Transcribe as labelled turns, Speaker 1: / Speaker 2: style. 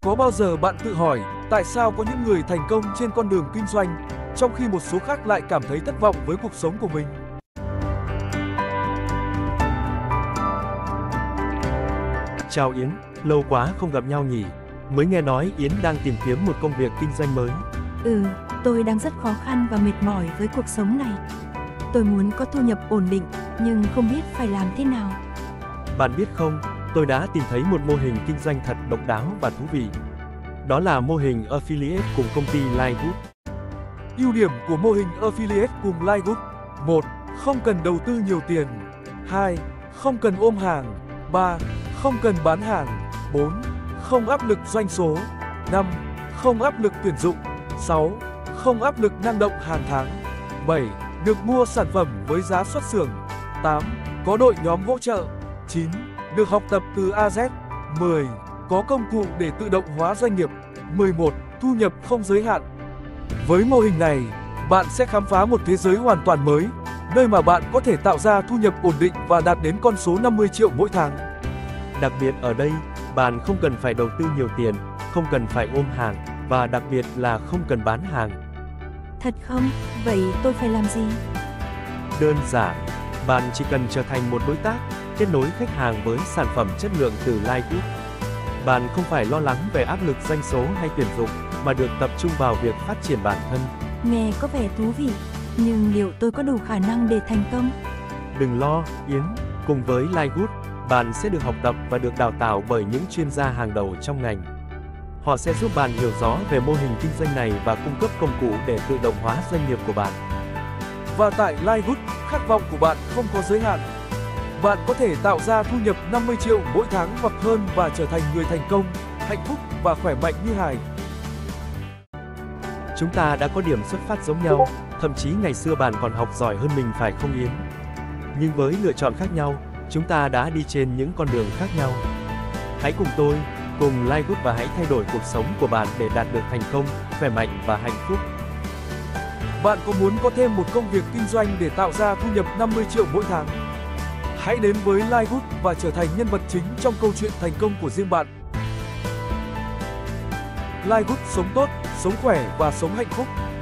Speaker 1: Có bao giờ bạn tự hỏi tại sao có những người thành công trên con đường kinh doanh, trong khi một số khác lại cảm thấy thất vọng với cuộc sống của mình?
Speaker 2: Chào Yến, lâu quá không gặp nhau nhỉ? Mới nghe nói Yến đang tìm kiếm một công việc kinh doanh mới.
Speaker 3: Tôi đang rất khó khăn và mệt mỏi với cuộc sống này. Tôi muốn có thu nhập ổn định, nhưng không biết phải làm thế nào.
Speaker 2: Bạn biết không, tôi đã tìm thấy một mô hình kinh doanh thật độc đáo và thú vị. Đó là mô hình Affiliate cùng công ty Livegood.
Speaker 1: Ưu điểm của mô hình Affiliate cùng Livegood: 1. Không cần đầu tư nhiều tiền. 2. Không cần ôm hàng. 3. Không cần bán hàng. 4. Không áp lực doanh số. 5. Không áp lực tuyển dụng. 6. Không áp lực năng động hàng tháng. 7. Được mua sản phẩm với giá xuất xưởng. 8. Có đội nhóm hỗ trợ. 9. Được học tập từ A Z. 10. Có công cụ để tự động hóa doanh nghiệp. 11. Thu nhập không giới hạn. Với mô hình này, bạn sẽ khám phá một thế giới hoàn toàn mới, nơi mà bạn có thể tạo ra thu nhập ổn định và đạt đến con số 50 triệu mỗi tháng.
Speaker 2: Đặc biệt ở đây, bạn không cần phải đầu tư nhiều tiền, không cần phải ôm hàng và đặc biệt là không cần bán hàng.
Speaker 3: Thật không? Vậy tôi phải làm gì?
Speaker 2: Đơn giản, bạn chỉ cần trở thành một đối tác, kết nối khách hàng với sản phẩm chất lượng từ Livegood. Bạn không phải lo lắng về áp lực doanh số hay tuyển dụng, mà được tập trung vào việc phát triển bản thân.
Speaker 3: Nghe có vẻ thú vị, nhưng liệu tôi có đủ khả năng để thành công?
Speaker 2: Đừng lo, Yến, cùng với Livegood, bạn sẽ được học tập và được đào tạo bởi những chuyên gia hàng đầu trong ngành. Họ sẽ giúp bạn hiểu rõ về mô hình kinh doanh này và cung cấp công cụ để tự động hóa doanh nghiệp của bạn.
Speaker 1: Và tại Livegood, khát vọng của bạn không có giới hạn. Bạn có thể tạo ra thu nhập 50 triệu mỗi tháng hoặc hơn và trở thành người thành công, hạnh phúc và khỏe mạnh như Hải.
Speaker 2: Chúng ta đã có điểm xuất phát giống nhau, thậm chí ngày xưa bạn còn học giỏi hơn mình phải không Yến? Nhưng với lựa chọn khác nhau, chúng ta đã đi trên những con đường khác nhau. Hãy cùng tôi, cùng Livegood và hãy thay đổi cuộc sống của bạn để đạt được thành công, khỏe mạnh và hạnh phúc.
Speaker 1: Bạn có muốn có thêm một công việc kinh doanh để tạo ra thu nhập 50 triệu mỗi tháng? Hãy đến với Livegood và trở thành nhân vật chính trong câu chuyện thành công của riêng bạn. Livegood, sống tốt, sống khỏe và sống hạnh phúc.